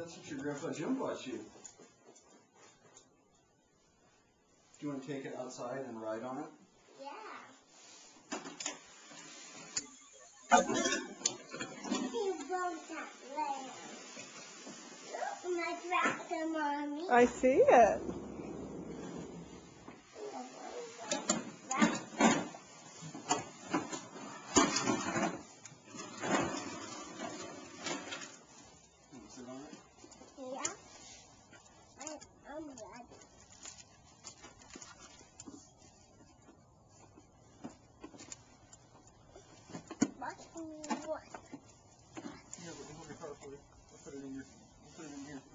That's what your Grandpa Jim bought you. Do you want to take it outside and ride on it? Yeah. You broke that leg. Look, my tractor, Mommy. I see it. Sit on it? Yeah. I'm ready. Watch me work. Here, let me hold your car for you. I'll put it in here. I'll put it in here.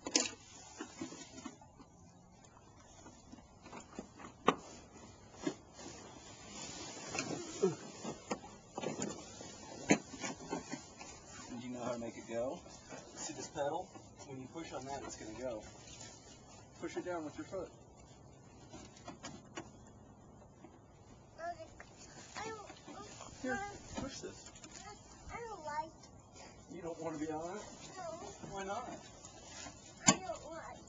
Did you know how to make it go? See this pedal? When you push on that, it's going to go. Push it down with your foot. Here, push this. I don't like You don't want to be on it? No, Why not? I don't like